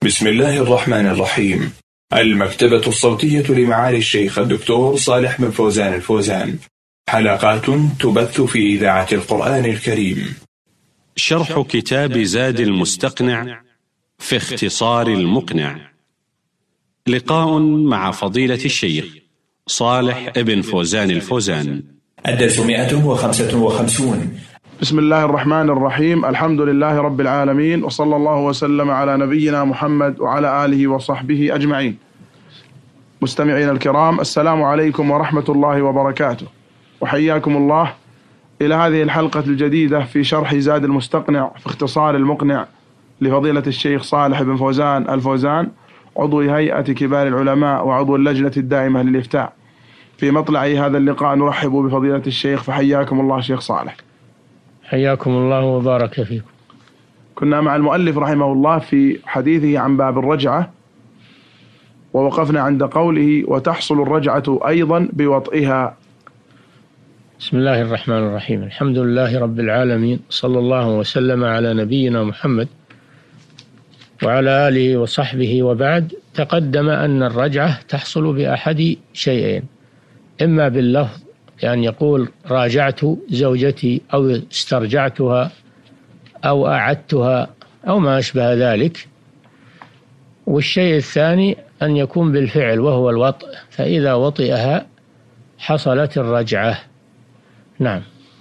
بسم الله الرحمن الرحيم. المكتبة الصوتية لمعالي الشيخ الدكتور صالح بن فوزان الفوزان. حلقات تبث في إذاعة القرآن الكريم. شرح كتاب زاد المستقنع في اختصار المقنع. لقاء مع فضيلة الشيخ صالح بن فوزان الفوزان. الدرس 155. بسم الله الرحمن الرحيم. الحمد لله رب العالمين، وصلى الله وسلم على نبينا محمد وعلى آله وصحبه أجمعين. مستمعين الكرام، السلام عليكم ورحمة الله وبركاته، وحياكم الله إلى هذه الحلقة الجديدة في شرح زاد المستقنع في اختصار المقنع لفضيلة الشيخ صالح بن فوزان الفوزان، عضو هيئة كبار العلماء وعضو اللجنة الدائمة للإفتاء. في مطلع هذا اللقاء نرحب بفضيلة الشيخ، فحياكم الله شيخ صالح. حياكم الله وبارك فيكم. كنا مع المؤلف رحمه الله في حديثه عن باب الرجعة، ووقفنا عند قوله: وتحصل الرجعة أيضا بوطئها. بسم الله الرحمن الرحيم. الحمد لله رب العالمين، صلى الله وسلم على نبينا محمد وعلى آله وصحبه، وبعد. تقدم أن الرجعة تحصل بأحد شيئين: إما باللفظ، يعني يقول راجعت زوجتي أو استرجعتها أو أعدتها أو ما أشبه ذلك. والشيء الثاني أن يكون بالفعل، وهو الوطء، فإذا وطئها حصلت الرجعة. نعم.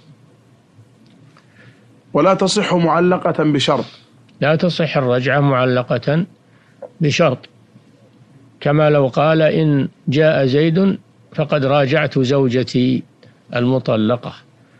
ولا تصح معلقة بشرط. لا تصح الرجعة معلقة بشرط، كما لو قال: إن جاء زيد فقد راجعت زوجتي المطلقة،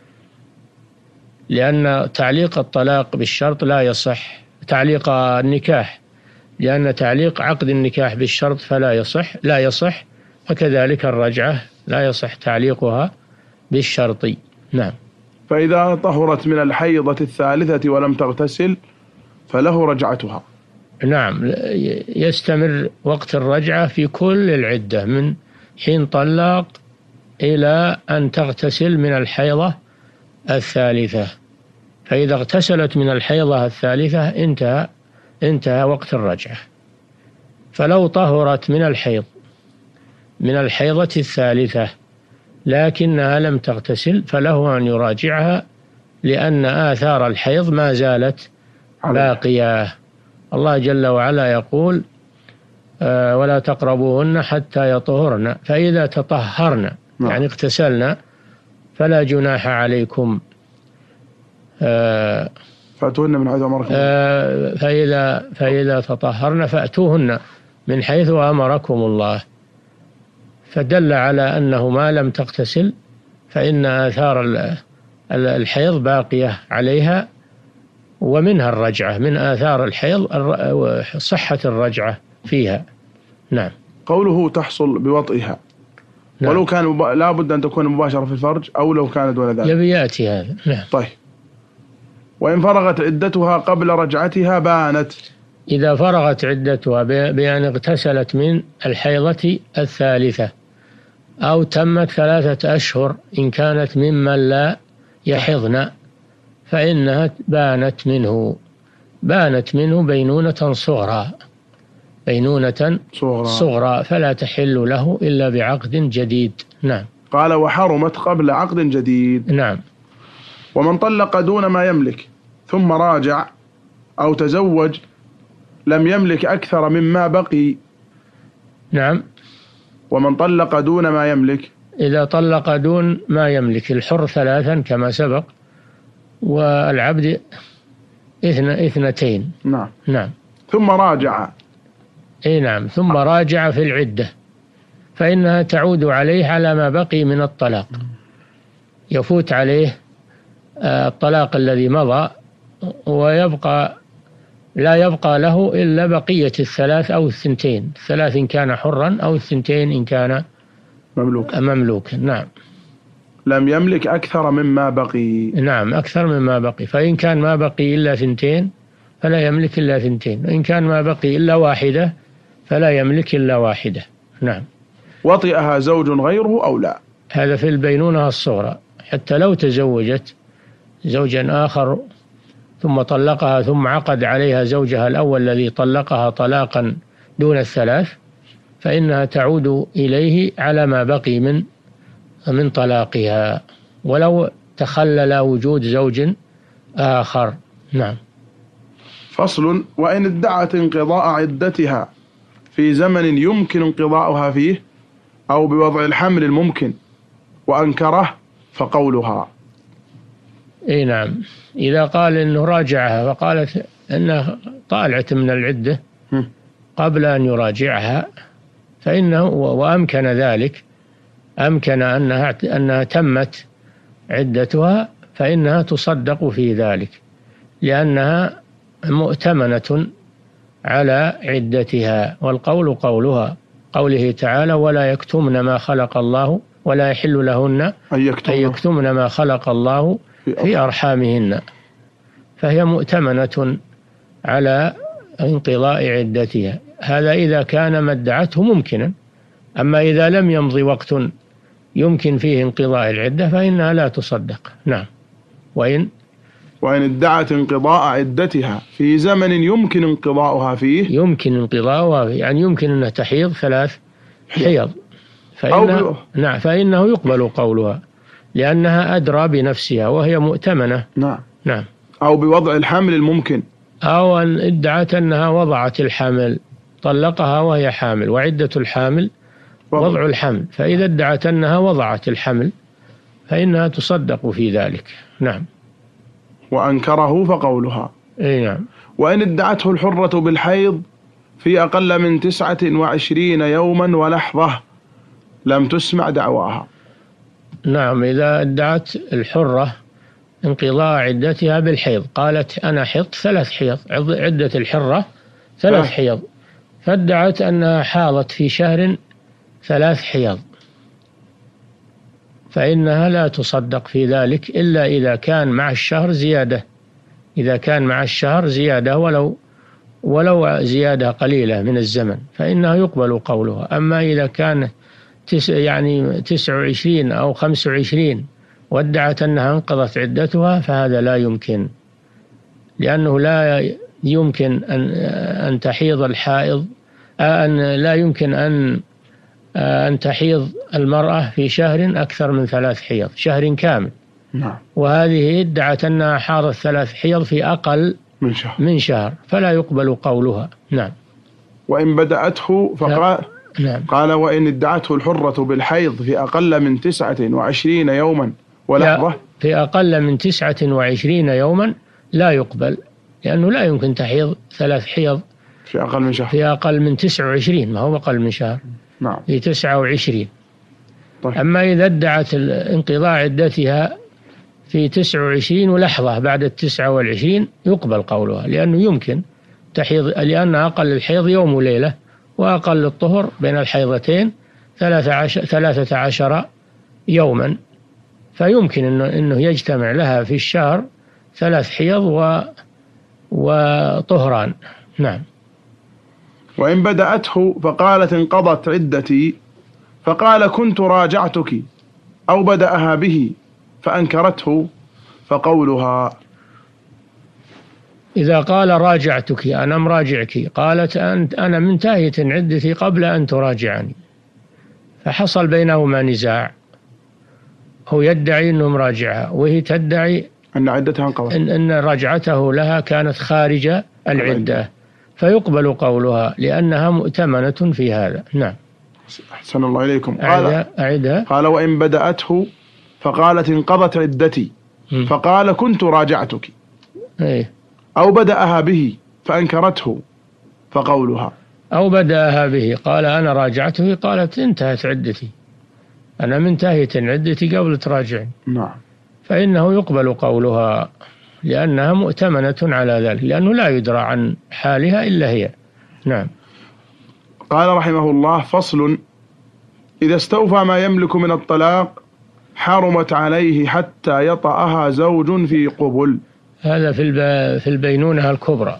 لأن تعليق الطلاق بالشرط لا يصح. تعليق النكاح، لأن تعليق عقد النكاح بالشرط لا يصح، فكذلك الرجعة لا يصح تعليقها بالشرط. نعم. فإذا طهرت من الحيضة الثالثة ولم تغتسل فله رجعتها. نعم، يستمر وقت الرجعة في كل العدة من حين طلق إلى أن تغتسل من الحيضة الثالثة. فإذا اغتسلت من الحيضة الثالثة انتهى وقت الرجعة. فلو طهرت من الحيضة الثالثة لكنها لم تغتسل فله أن يراجعها، لأن آثار الحيض ما زالت باقية. الله جل وعلا يقول: ولا تقربوهن حتى يطهرن، فإذا تطهرن يعني اغتسلنا فلا جناح عليكم. فأتوهن من حيث أمركم. فإذا تطهرن فأتوهن من حيث أمركم الله. فدل على أنه ما لم تغتسل فإن آثار الحيض باقية عليها، ومنها الرجعة، من آثار الحيض صحة الرجعة فيها. نعم. قوله تحصل بوطئها. نعم. ولو كان لا بد أن تكون مباشرة في الفرج، أو لو كانت دون ذلك. يبي يأتي هذا. نعم. طيب. وإن فرغت عدتها قبل رجعتها بانت. إذا فرغت عدتها بأن اغتسلت من الحيضة الثالثة، أو تمت 3 أشهر إن كانت ممن لا يحضن، فإنها بانت منه بينونة صغرى، فلا تحل له إلا بعقد جديد. نعم. قال: وحرمت قبل عقد جديد. نعم. ومن طلق دون ما يملك ثم راجع أو تزوج لم يملك أكثر مما بقي. نعم. ومن طلق دون ما يملك، إذا طلق دون ما يملك، الحر 3 كما سبق، والعبد 2. نعم. نعم. ثم راجع. نعم. ثم راجع في العدة، فإنها تعود عليه على ما بقي من الطلاق. يفوت عليه الطلاق الذي مضى، لا يبقى له إلا بقية 3 أو 2، 3 إن كان حرا، أو 2 إن كان مملوكا. نعم. لم يملك أكثر مما بقي. نعم، أكثر مما بقي. فإن كان ما بقي إلا 2 فلا يملك إلا 2، وإن كان ما بقي إلا 1 فلا يملك إلا 1. نعم. وطئها زوج غيره أو لا. هذا في البينونة الصغرى. حتى لو تزوجت زوجا آخر ثم طلقها ثم عقد عليها زوجها الأول الذي طلقها طلاقا دون الثلاث، فإنها تعود إليه على ما بقي من طلاقها ولو تخلل وجود زوج آخر. نعم. فصل: وإن ادعت انقضاء عدتها في زمن يمكن انقضاؤها فيه أو بوضع الحمل الممكن وأنكره فقولها. اي نعم، إذا قال إنه راجعها وقالت إنها طالعت من العدة قبل أن يراجعها فإنه وأمكن ذلك، أمكن أنها تمت عدتها، فإنها تصدق في ذلك لأنها مؤتمنة على عدتها. والقول قولها، قوله تعالى: ولا يكتمن ما خلق الله ولا يحل لهن أن يكتمن ما خلق الله في أرحامهن، فهي مؤتمنة على انقضاء عدتها. هذا إذا كان ما ادعته ممكنا. أما إذا لم يمضي وقت يمكن فيه انقضاء العدة فإنها لا تصدق. نعم. وإن ادعت انقضاء عدتها في زمن يمكن انقضاؤها فيه، يمكن انقضاؤها يعني يمكن أنها تحيض 3 حيض، فإنه يقبل قولها لأنها أدرى بنفسها وهي مؤتمنة. نعم. أو بوضع الحمل الممكن، أو أن ادعت أنها وضعت الحمل، طلقها وهي حامل، وعدة الحامل وضع الحمل، فإذا ادعت أنها وضعت الحمل فإنها تصدق في ذلك. نعم. وأنكره فقولها. أي نعم. وإن ادعته الحرة بالحيض في أقل من 29 يوما ولحظة لم تسمع دعواها. نعم، إذا ادعت الحرة انقضاء عدتها بالحيض، قالت أنا حضت 3 حيض، عدة الحرة 3 حيض، فادعت أنها حاضت في شهر 3 حيض، فإنها لا تصدق في ذلك إلا إذا كان مع الشهر زيادة، إذا كان مع الشهر زيادة ولو زيادة قليلة من الزمن فإنها يقبل قولها. أما إذا كان 29 أو 25 وادعت أنها انقضت عدتها فهذا لا يمكن، لأنه لا يمكن أن تحيض الحائض، لا يمكن أن تحيض المرأة في شهر أكثر من 3 حيض، شهر كامل. نعم. وهذه ادعت أنها حاضت 3 حيض في أقل من شهر فلا يقبل قولها. نعم. وإن بدأته فقال نعم. قال: وإن ادعته الحرة بالحيض في أقل من 29 يوما ولحظة، في أقل من 29 يوما لا يقبل، لأنه لا يمكن تحيض 3 حيض في أقل من شهر، في أقل من 29، ما هو أقل من شهر. نعم. في 29. طيب. أما إذا ادعت انقضاء عدتها في 29 ولحظة بعد 29 يقبل قولها، لأنه يمكن تحيض، لأن أقل الحيض يوم وليلة، وأقل الطهر بين الحيضتين 13 يوما، فيمكن أنه يجتمع لها في الشهر 3 حيض وطهران. نعم. وإن بدأته فقالت انقضت عدتي فقال كنت راجعتك أو بدأها به فأنكرته فقولها. إذا قال راجعتك، أنا مراجعك، قالت أنا منتهية عدتي قبل أن تراجعني، فحصل بينهما نزاع، هو يدعي أنه مراجعها وهي تدعي أن عدتها انقضت، أن رجعته لها كانت خارج العدة، فيقبل قولها لأنها مؤتمنة في هذا. نعم. أحسن الله إليكم. أعدها. قال: وإن بدأته فقالت انقضت عدتي فقال كنت راجعتك أو بدأها به فأنكرته فقولها. أو بدأها به، قال أنا راجعته، قالت انتهت عدتي، أنا منتهية عدتي قبل تراجعني. نعم. فإنه يقبل قولها لأنها مؤتمنة على ذلك، لأنه لا يدرى عن حالها إلا هي. نعم. قال رحمه الله: فصل: إذا استوفى ما يملك من الطلاق حرمت عليه حتى يطأها زوج في قبل. هذا في البينونة الكبرى.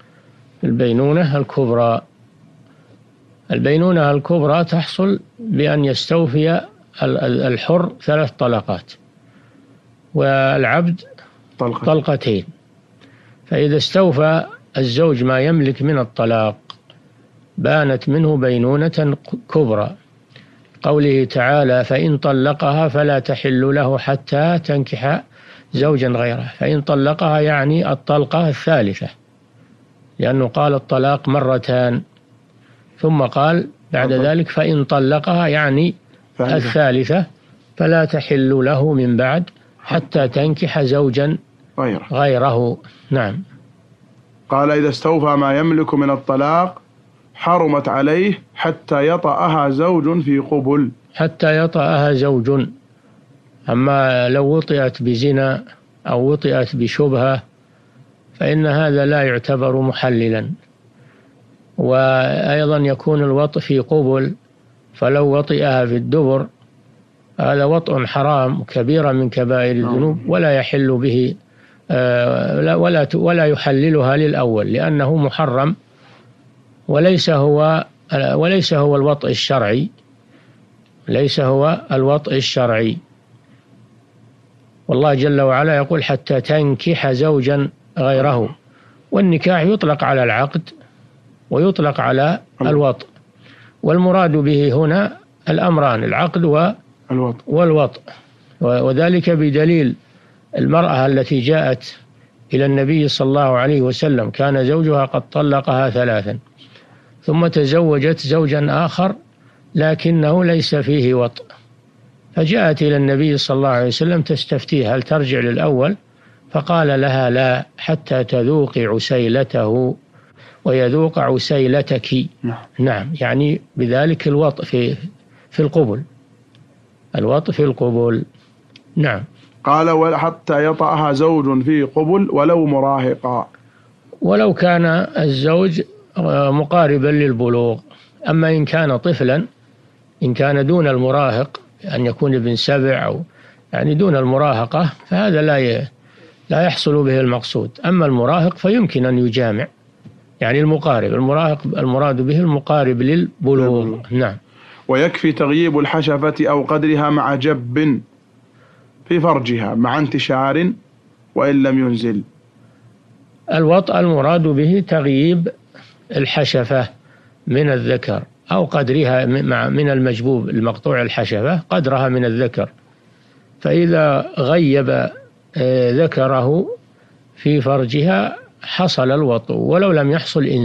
البينونة الكبرى تحصل بأن يستوفي الحر 3 طلقات والعبد طلقتين. فإذا استوفى الزوج ما يملك من الطلاق بانت منه بينونة كبرى، قوله تعالى: فإن طلقها فلا تحل له حتى تنكح زوجا غيره. فإن طلقها يعني الطلقة الثالثة، لأنه قال الطلاق مرتان، ثم قال بعد ذلك فإن طلقها يعني الثالثة فلا تحل له من بعد حتى تنكح زوجا غيره. نعم. قال: إذا استوفى ما يملك من الطلاق حرمت عليه حتى يطأها زوج في قبل. حتى يطأها زوج. أما لو وطئت بزنا أو وطئت بشبهة فإن هذا لا يعتبر محللا. وأيضا يكون الوطء في قبل، فلو وطئها في الدبر هذا وطء حرام كبيرة من كبائر الذنوب، ولا يحل به ولا يحللها للأول، لأنه محرم وليس هو الوطء الشرعي، ليس هو الوطء الشرعي. والله جل وعلا يقول: حتى تنكح زوجا غيره. والنكاح يطلق على العقد ويطلق على الوطء، والمراد به هنا الأمران: العقد والوطء. وذلك بدليل المرأة التي جاءت إلى النبي صلى الله عليه وسلم كان زوجها قد طلقها 3 ثم تزوجت زوجا آخر لكنه ليس فيه وطء، فجاءت إلى النبي صلى الله عليه وسلم تستفتيه هل ترجع للأول، فقال لها: لا، حتى تذوق عسيلته ويذوق عسيلتك. نعم، يعني بذلك الوطء في القبل، الوطء في القبل. نعم. قال: حتى يطأها زوج في قبل ولو مراهقا. ولو كان الزوج مقاربا للبلوغ. أما إن كان طفلا، إن كان دون المراهق، أن يكون ابن 7 أو يعني دون المراهقة، فهذا لا يحصل به المقصود. أما المراهق فيمكن أن يجامع، يعني المقارب. المراهق المراد به المقارب للبلوغ. نعم. ويكفي تغييب الحشفة أو قدرها مع جب في فرجها مع انتشار وإن لم ينزل. الوطء المراد به تغييب الحشفة من الذكر أو قدرها من المجبوب المقطوع الحشفة، قدرها من الذكر. فإذا غيب ذكره في فرجها حصل الوطء ولو لم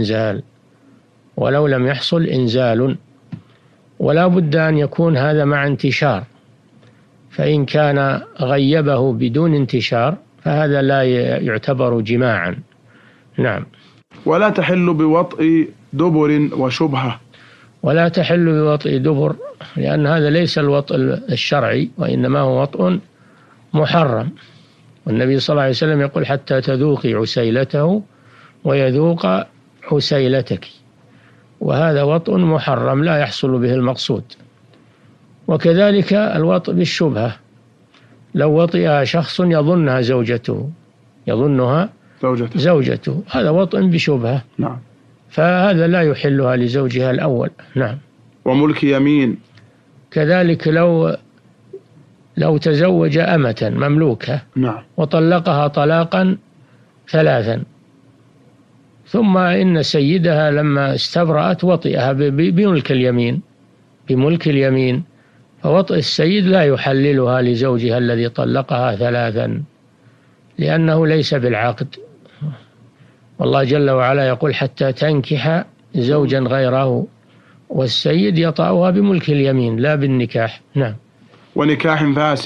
يحصل إنزال. ولا بد أن يكون هذا مع انتشار، فإن كان غيبه بدون انتشار فهذا لا يعتبر جماعا. نعم. ولا تحل بوطء دبر وشبهة. ولا تحل بوطء دبر، لأن هذا ليس الوطء الشرعي، وإنما هو وطء محرم. والنبي صلى الله عليه وسلم يقول: حتى تذوقي عسيلته ويذوق عسيلتك. وهذا وطء محرم لا يحصل به المقصود. وكذلك الوطء بالشبهة، لو وطئها شخص يظنها زوجته، هذا وطء بشبهة. نعم. فهذا لا يحلها لزوجها الأول. نعم. وملك يمين، كذلك لو تزوج أمة مملوكة، نعم، وطلقها طلاقا 3 ثم إن سيدها لما استبرأت وطئها بملك اليمين، فوطئ السيد لا يحللها لزوجها الذي طلقها 3 لأنه ليس بالعقد. والله جل وعلا يقول: حتى تنكح زوجا غيره، والسيد يطأها بملك اليمين لا بالنكاح. نعم. ونكاح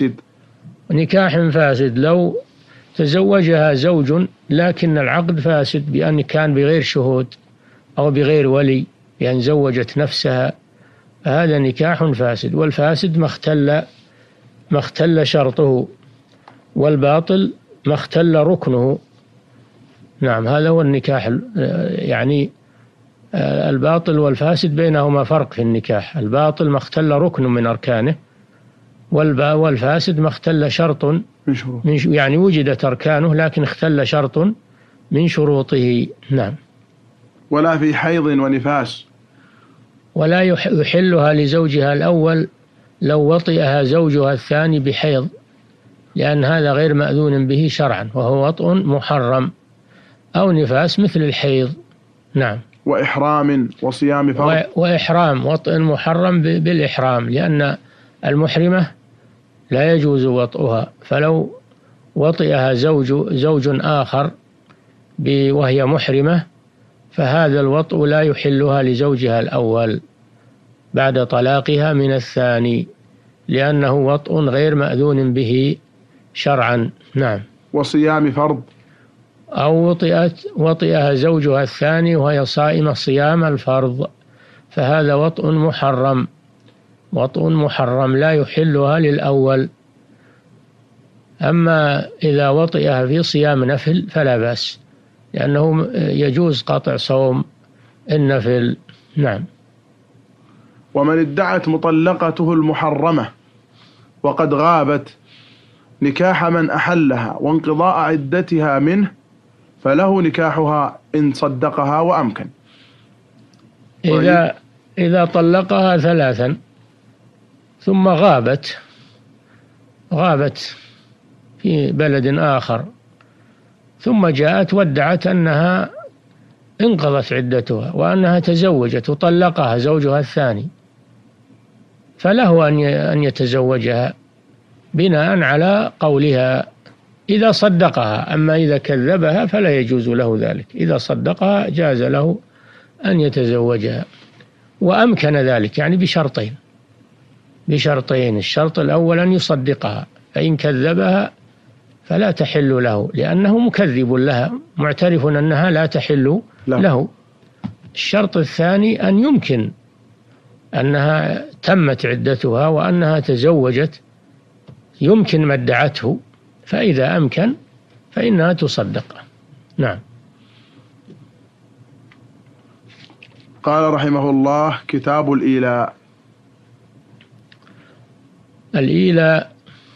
فاسد، لو تزوجها زوج لكن العقد فاسد بأن كان بغير شهود أو بغير ولي، بأن زوجت نفسها، فهذا نكاح فاسد. والفاسد ما اختل شرطه، والباطل ما اختل ركنه. نعم، هذا هو النكاح. يعني الباطل والفاسد بينهما فرق في النكاح. الباطل ما اختل ركن من أركانه، والفاسد ما اختل شرط يعني وجدت أركانه لكن اختل شرط من شروطه. نعم. ولا في حيض ونفاس. ولا يحلها لزوجها الأول لو وطئها زوجها الثاني بحيض، لأن هذا غير مأذون به شرعا، وهو وطء محرم. أو نفاس مثل الحيض. نعم. وإحرام وصيام فرض. وإحرام، وطئ محرم بالإحرام، لأن المحرمة لا يجوز وطئها، فلو وطئها زوج آخر وهي محرمة فهذا الوطء لا يحلها لزوجها الأول بعد طلاقها من الثاني، لأنه وطء غير مأذون به شرعا. نعم. وصيام فرض. أو وطئها زوجها الثاني وهي صائمة صيام الفرض، فهذا وطء محرم لا يحلها للأول. أما إذا وطئها في صيام نفل فلا بأس، لأنه يجوز قطع صوم النفل. نعم. ومن ادعت مطلقته المحرمة وقد غابت نكاح من أحلها وانقضاء عدتها منه فله نكاحها إن صدقها وأمكن. إذا طلقها 3 ثم غابت في بلد آخر، ثم جاءت وادعت أنها انقضت عدتها وأنها تزوجت وطلقها زوجها الثاني، فله أن يتزوجها بناء على قولها إذا صدقها. أما إذا كذبها فلا يجوز له ذلك. إذا صدقها جاز له أن يتزوجها وأمكن ذلك، يعني بشرطين. الشرط الأول أن يصدقها، فإن كذبها فلا تحل له لأنه مكذب لها معترف أنها لا تحل له. الشرط الثاني أن يمكن أنها تمت عدتها وأنها تزوجت، يمكن ما ادعته، فإذا أمكن فإنها تصدق. نعم. قال رحمه الله: كتاب الإيلاء. الإيلاء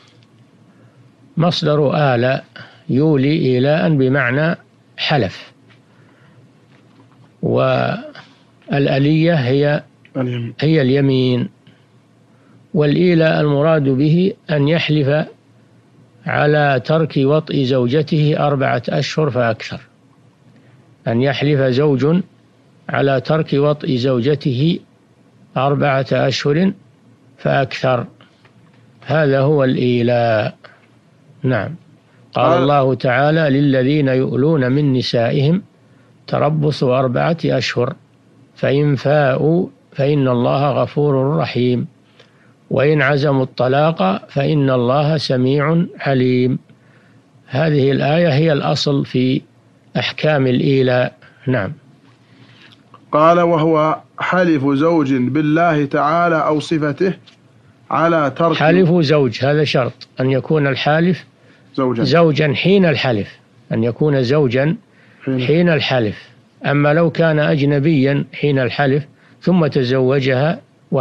مصدر آلاء، يولي إيلاء بمعنى حلف، والألية هي اليمين. والإيلاء المراد به أن يحلف على ترك وطئ زوجته 4 أشهر فأكثر. أن يحلف زوج على ترك وطئ زوجته 4 أشهر فأكثر، هذا هو الإيلاء. نعم. قال الله تعالى: للذين يؤلون من نسائهم تربص 4 أشهر فإن فاءوا فإن الله غفور رحيم وإن عزموا الطلاق فإن الله سميع عليم. هذه الآية هي الأصل في أحكام الإيلاء. نعم. قال: وهو حلف زوج بالله تعالى أو صفته على ترك. حلف زوج هذا شرط، أن يكون الحالف زوجا حين الحلف، أن يكون زوجا حين الحلف. أما لو كان أجنبيا حين الحلف ثم تزوجها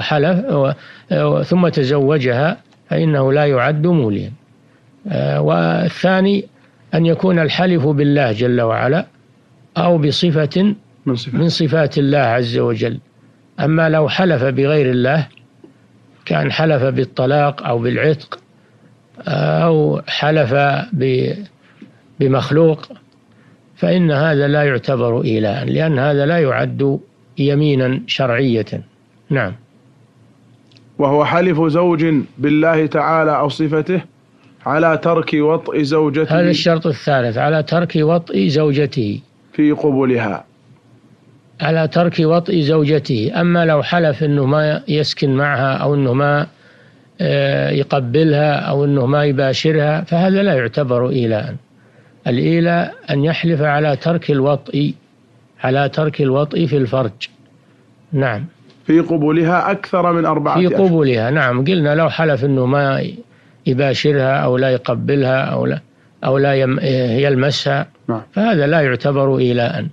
ثم تزوجها فإنه لا يعد موليا. والثاني أن يكون الحلف بالله جل وعلا أو بصفة من صفات الله عز وجل. أما لو حلف بغير الله، كان حلف بالطلاق أو بالعتق أو حلف بمخلوق، فإن هذا لا يعتبر إيلاء، لأن هذا لا يعد يمينا شرعية. نعم. وهو حلف زوج بالله تعالى أو صفته على ترك وطئ زوجته. هذا الشرط الثالث، على ترك وطئ زوجته في قبولها. على ترك وطئ زوجته. أما لو حلف أنه ما يسكن معها أو أنه ما يقبلها أو أنه ما يباشرها فهذا لا يعتبر إيلاء. الإيلاء أن يحلف على ترك الوطئ في الفرج. نعم. في قبولها أكثر من 4 أشهر. في قبولها. نعم. قلنا لو حلف أنه ما يباشرها أو لا يقبلها أو لا يلمسها، نعم، فهذا لا يعتبر إيلاء.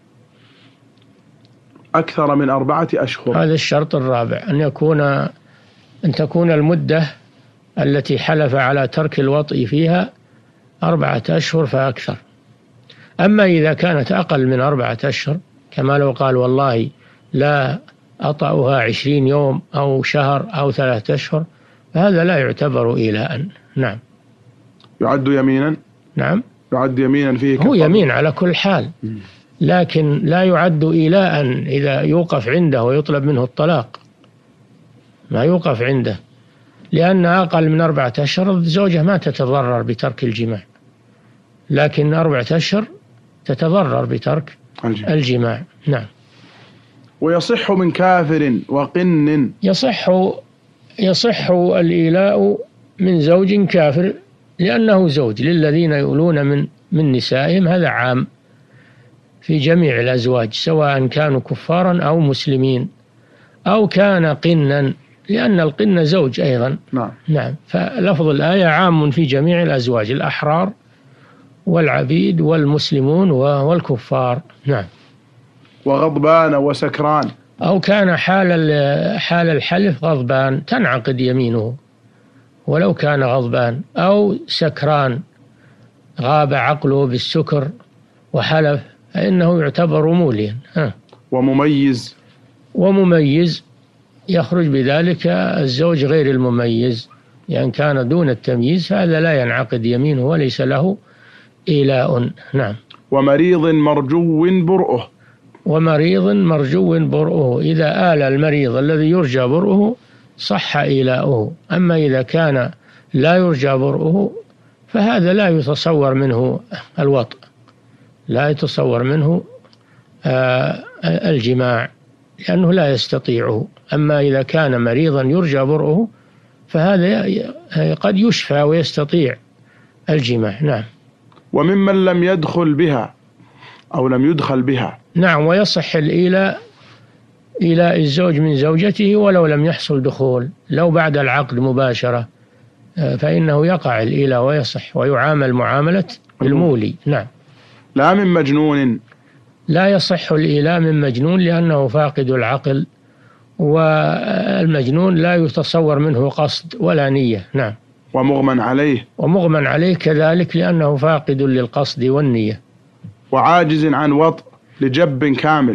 أكثر من 4 أشهر. هذا الشرط الرابع، أن تكون المدة التي حلف على ترك الوطئ فيها 4 أشهر فأكثر. أما إذا كانت أقل من 4 أشهر، كما لو قال والله لا أطأها 20 يوم أو شهر أو 3 أشهر، فهذا لا يعتبر إيلاء. نعم. يعد يمينا. نعم. يعد يمينا فيه هو يمين على كل حال، لكن لا يعد إيلاء إذا يوقف عنده ويطلب منه الطلاق، ما يوقف عنده، لأن أقل من 4 أشهر الزوجة ما تتضرر بترك الجماع، لكن 4 أشهر تتضرر بترك الجماع. نعم. ويصح من كافر وقن. يصح الإيلاء من زوج كافر لأنه زوج للذين يؤلون من نسائهم، هذا عام في جميع الأزواج سواء كانوا كفارا أو مسلمين، أو كان قنا لأن القن زوج أيضا. نعم. فلفظ الآية عام في جميع الأزواج، الأحرار والعبيد والمسلمون والكفار. نعم. وغضبان وسكران. أو كان حال الحلف غضبان تنعقد يمينه ولو كان غضبان، أو سكران غاب عقله بالسكر وحلف فإنه يعتبر موليا. ومميز يخرج بذلك الزوج غير المميز، لأن كان دون التمييز فهذا لا ينعقد يمينه وليس له إيلاء. نعم. ومريض مرجو برؤه. ومريض مرجو برؤه، إذا آل المريض الذي يرجى برؤه صح إيلاؤه، أما إذا كان لا يرجى برؤه فهذا لا يتصور منه الوطء، لا يتصور منه الجماع لأنه لا يستطيعه. أما إذا كان مريضا يرجى برؤه فهذا قد يشفى ويستطيع الجماع. نعم. وممن لم يدخل بها أو لم يدخل بها. نعم. ويصح إيلاء الزوج من زوجته ولو لم يحصل دخول، لو بعد العقد مباشرة فإنه يقع الإيلاء ويصح ويعامل معاملة المولي. نعم. لا من مجنون. لا يصح الإيلاء من مجنون لأنه فاقد العقل، والمجنون لا يتصور منه قصد ولا نية. نعم. ومغمى عليه كذلك لأنه فاقد للقصد والنية. وعاجز عن وطء لجب كامل.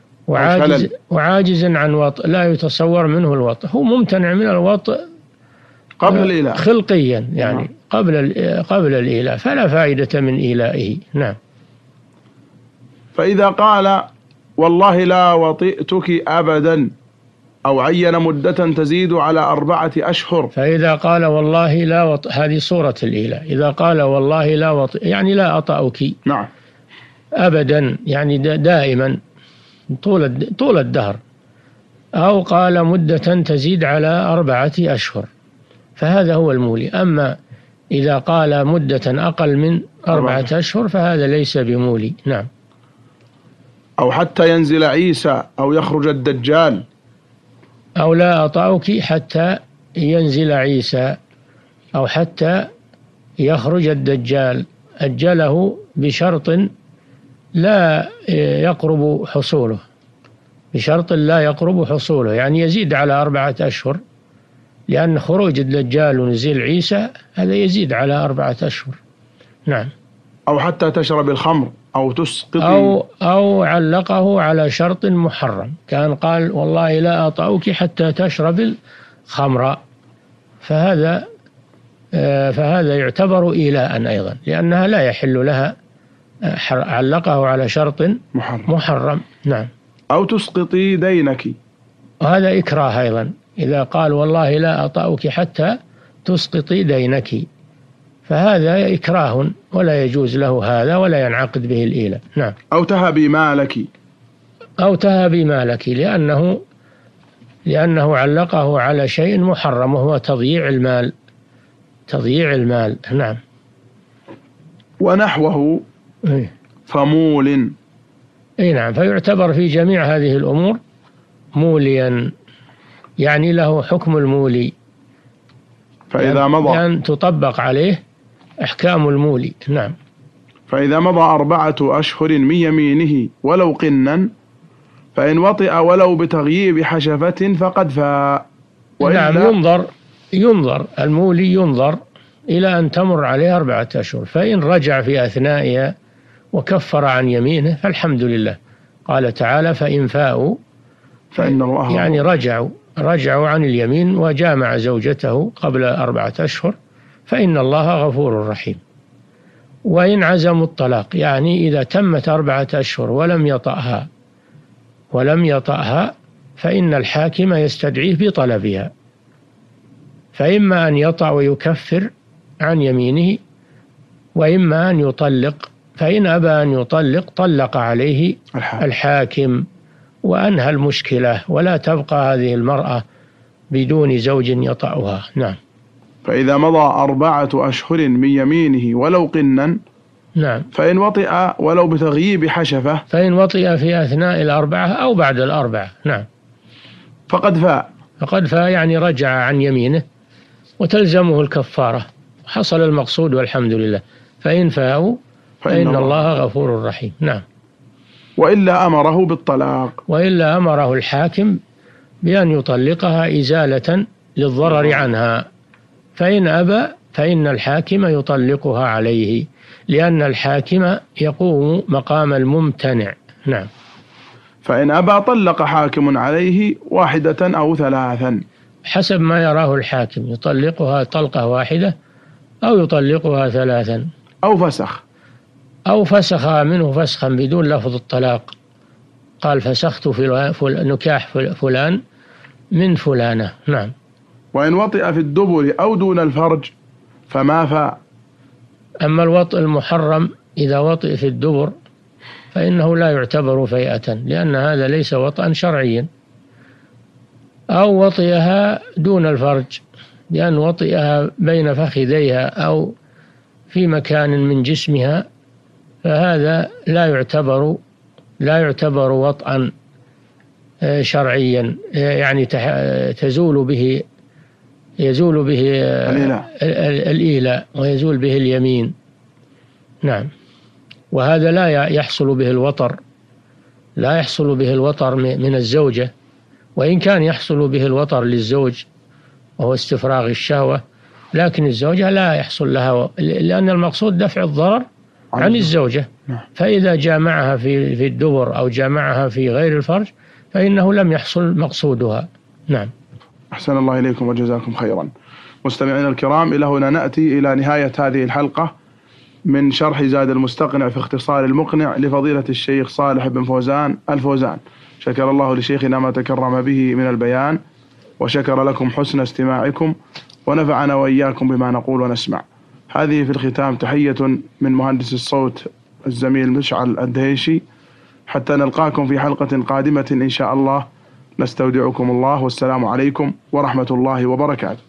وعاجز عن وطء لا يتصور منه الوطء، هو ممتنع من الوطء قبل الإيلاء خلقيا، يعني قبل الإيلاء، فلا فائدة من إيلائه. نعم. فإذا قال والله لا وطئتك أبدا أو عين مدة تزيد على 4 أشهر. فإذا قال والله لا وطئ، هذه صورة الإيلاء. إذا قال والله لا وطئ يعني لا أطأك. نعم. أبدا يعني دائما طول الدهر، أو قال مدة تزيد على 4 أشهر فهذا هو المولي. أما إذا قال مدة أقل من 4 أشهر فهذا ليس بمولي. نعم. أو حتى ينزل عيسى أو يخرج الدجال. أو لا أطأك حتى ينزل عيسى أو حتى يخرج الدجال، أجله بشرط لا يقرب حصوله، يعني يزيد على 4 أشهر، لأن خروج الدجال ونزيل عيسى هذا يزيد على 4 أشهر. نعم. أو حتى تشرب الخمر أو تسقط، أو علقه على شرط محرم، كان قال والله لا أطأك حتى تشرب الخمر، فهذا يعتبر إيلاء أيضا، لأنها لا يحل لها، علقه على شرط محرم. نعم. أو تسقطي دينك، وهذا إكراه أيضا، إذا قال والله لا أطأك حتى تسقطي دينك فهذا إكراه ولا يجوز له هذا ولا ينعقد به الإيلاء. نعم. أو تهبي مالك لأنه علقه على شيء محرم وهو تضييع المال. نعم. ونحوه فمول. نعم. فيعتبر في جميع هذه الأمور موليا، يعني له حكم المولي، فإذا مضى لأن تطبق عليه أحكام المولي. نعم. فإذا مضى 4 أشهر من يمينه ولو قنا، فإن وطئ ولو بتغييب حشفة فقد فاء. نعم. ينظر المولي ينظر إلى أن تمر عليه 4 أشهر، فإن رجع في أثنائها وكفر عن يمينه فالحمد لله. قال تعالى فإن فاءوا فإن الله، يعني رجعوا عن اليمين وجامع زوجته قبل 4 أشهر فإن الله غفور رحيم. وإن عزموا الطلاق، يعني إذا تمت 4 أشهر ولم يطأها فإن الحاكم يستدعيه بطلبها، فإما أن يطأ ويكفر عن يمينه، وإما أن يطلق، فإن أبى أن يطلق طلق عليه الحاكم وأنهى المشكلة، ولا تبقى هذه المرأة بدون زوج يطأها. نعم. فإذا مضى 4 أشهر من يمينه ولو قنا، نعم، فإن وطئ ولو بتغييب حشفة، فإن وطئ في أثناء 4 أو بعد 4، نعم، فقد فاء يعني رجع عن يمينه وتلزمه الكفارة، حصل المقصود والحمد لله. فإن فاءوا فإن الله غفور رحيم. نعم. وإلا أمره بالطلاق، وإلا أمره الحاكم بأن يطلقها إزالة للضرر عنها، فإن أبى فإن الحاكم يطلقها عليه، لأن الحاكم يقوم مقام الممتنع. نعم. فإن أبى طلق حاكم عليه 1 أو 3 حسب ما يراه الحاكم، يطلقها طلقة واحدة أو يطلقها 3 أو فسخها منه فسخا بدون لفظ الطلاق، قال فسخت في نكاح فلان من فلانة. نعم. وإن وطئ في الدبر أو دون الفرج فما فاء. أما الوطئ المحرم إذا وطئ في الدبر فإنه لا يعتبر فيئة، لأن هذا ليس وطئا شرعيا. أو وطئها دون الفرج، لأن وطئها بين فخذيها أو في مكان من جسمها، فهذا لا يعتبر وطئا شرعيا، يعني يزول به الإيلاء ويزول به اليمين. نعم. وهذا لا يحصل به الوطر من الزوجة، وإن كان يحصل به الوطر للزوج وهو استفراغ الشهوة، لكن الزوجة لا يحصل لها، لأن المقصود دفع الضرر عن الزوجة. فإذا جامعها في الدبر أو جامعها في غير الفرج فإنه لم يحصل مقصودها. نعم. أحسن الله إليكم وجزاكم خيرا. مستمعينا الكرام، إلى هنا نأتي إلى نهاية هذه الحلقة من شرح زاد المستقنع في اختصار المقنع لفضيلة الشيخ صالح بن فوزان الفوزان. شكر الله لشيخنا ما تكرم به من البيان، وشكر لكم حسن استماعكم، ونفعنا وإياكم بما نقول ونسمع. هذه في الختام تحية من مهندس الصوت الزميل مشعل الدهيشي، حتى نلقاكم في حلقة قادمة إن شاء الله. نستودعكم الله، والسلام عليكم ورحمة الله وبركاته.